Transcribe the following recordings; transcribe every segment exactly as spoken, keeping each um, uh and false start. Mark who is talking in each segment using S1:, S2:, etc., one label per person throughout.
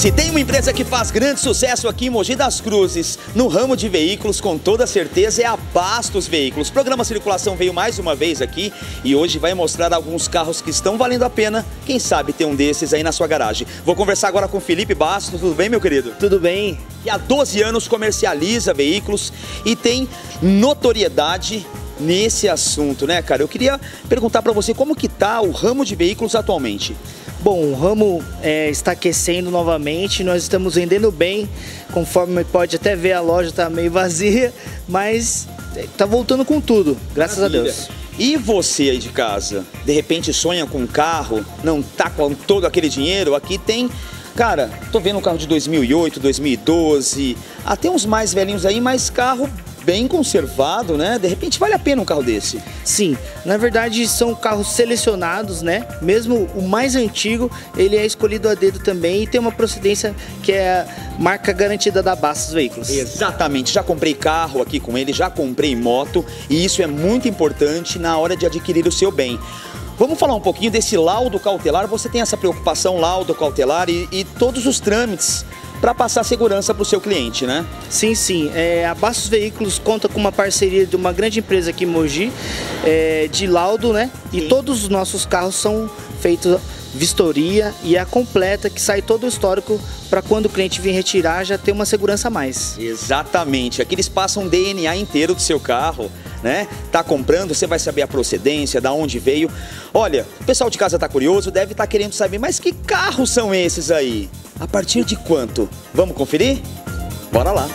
S1: Se tem uma empresa que faz grande sucesso aqui em Mogi das Cruzes, no ramo de veículos, com toda certeza é a Bastos Veículos. O programa Circulação veio mais uma vez aqui e hoje vai mostrar alguns carros que estão valendo a pena. Quem sabe ter um desses aí na sua garagem. Vou conversar agora com o Felipe Bastos. Tudo bem, meu querido?
S2: Tudo bem.
S1: Que há doze anos comercializa veículos e tem notoriedade nesse assunto, né, cara? Eu queria perguntar para você como que tá o ramo de veículos atualmente.
S2: Bom, o ramo é, está aquecendo novamente, nós estamos vendendo bem, conforme pode até ver, a loja está meio vazia, mas está voltando com tudo, graças Maravilha. a Deus.
S1: E você aí de casa, de repente sonha com um carro, não tá com todo aquele dinheiro? Aqui tem, cara, tô vendo um carro de dois mil e oito, dois mil e doze, até uns mais velhinhos aí, mas carro bem conservado, né? De repente vale a pena um carro desse.
S2: Sim, na verdade são carros selecionados, né? Mesmo o mais antigo, ele é escolhido a dedo também e tem uma procedência que é a marca garantida da Bastos Veículos.
S1: Exatamente, já comprei carro aqui com ele, já comprei moto e isso é muito importante na hora de adquirir o seu bem. Vamos falar um pouquinho desse laudo cautelar. Você tem essa preocupação, laudo cautelar e, e todos os trâmites para passar segurança para o seu cliente, né?
S2: Sim, sim. É, a Bastos Veículos conta com uma parceria de uma grande empresa aqui em Mogi, é, de laudo, né? E sim. Todos os nossos carros são feitos vistoria e é a completa, que sai todo o histórico para quando o cliente vir retirar já ter uma segurança a mais.
S1: Exatamente. Aqui eles passam um D N A inteiro do seu carro, né? Tá comprando, você vai saber a procedência, da onde veio. Olha, o pessoal de casa tá curioso, deve estar querendo saber, mas que carros são esses aí? A partir de quanto? Vamos conferir? Bora lá!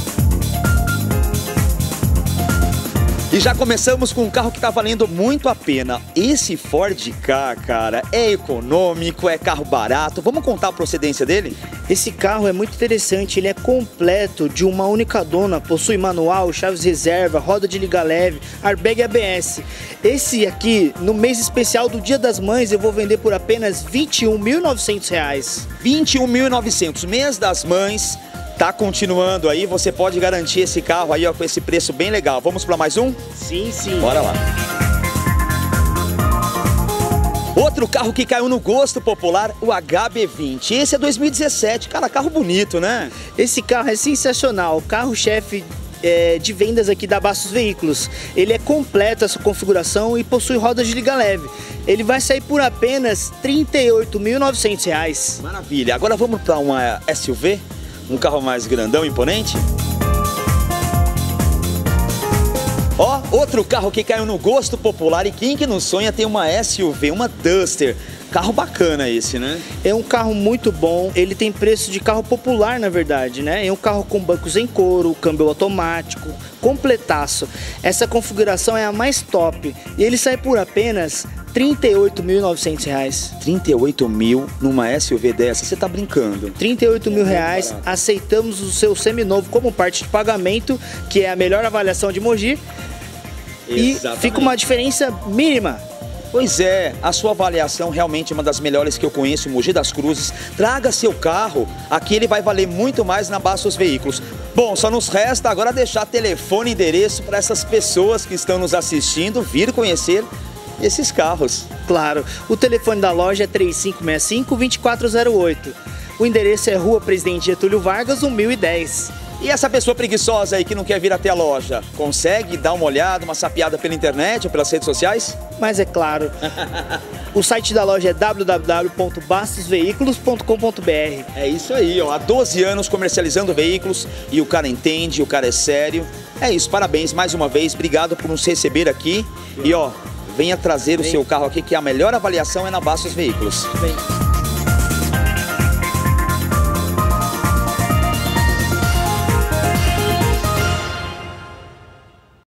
S1: E já começamos com um carro que tá valendo muito a pena. Esse Ford Ka, cara, é econômico, é carro barato. Vamos contar a procedência dele?
S2: Esse carro é muito interessante, ele é completo, de uma única dona, possui manual, chaves reserva, roda de liga leve, airbag A B S. Esse aqui, no mês especial do Dia das Mães, eu vou vender por apenas vinte e um mil e novecentos reais.
S1: vinte e um mil e novecentos, mês das mães. Tá continuando aí, você pode garantir esse carro aí, ó, com esse preço bem legal. Vamos para mais um?
S2: Sim, sim.
S1: Bora lá. Outro carro que caiu no gosto popular, o H B vinte. Esse é dois mil e dezessete, cara, carro bonito, né?
S2: Esse carro é sensacional, carro-chefe é, de vendas aqui da Bastos Veículos. Ele é completo essa configuração e possui rodas de liga leve. Ele vai sair por apenas trinta e oito mil e novecentos reais.
S1: Maravilha. Agora vamos para uma S U V? Um carro mais grandão, imponente? Ó, outro carro que caiu no gosto popular e quem que não sonha tem uma S U V, uma Duster. Carro bacana esse, né?
S2: É um carro muito bom, ele tem preço de carro popular, na verdade, né? É um carro com bancos em couro, câmbio automático, completaço. Essa configuração é a mais top e ele sai por apenas trinta e oito mil e novecentos reais.
S1: trinta e oito mil numa S U V dessa? Você tá brincando?
S2: trinta e oito mil reais, aceitamos o seu seminovo como parte de pagamento, que é a melhor avaliação de Mogi. Exatamente. E fica uma diferença mínima.
S1: Pois é, a sua avaliação realmente é uma das melhores que eu conheço em Mogi das Cruzes. Traga seu carro, aqui ele vai valer muito mais na Bastos Veículos. Bom, só nos resta agora deixar telefone e endereço para essas pessoas que estão nos assistindo vir conhecer esses carros.
S2: Claro, o telefone da loja é três cinco seis cinco, dois quatro zero oito. O endereço é Rua Presidente Getúlio Vargas, mil e dez.
S1: E essa pessoa preguiçosa aí que não quer vir até a loja, consegue dar uma olhada, uma sapeada pela internet ou pelas redes sociais?
S2: Mas é claro. O site da loja é w w w ponto bastos veículos ponto com ponto b r.
S1: É isso aí, ó. Há doze anos comercializando veículos e o cara entende, o cara é sério. É isso, parabéns mais uma vez, obrigado por nos receber aqui. E ó, venha trazer o seu carro aqui, que a melhor avaliação é na Bastos Veículos.
S2: Bem.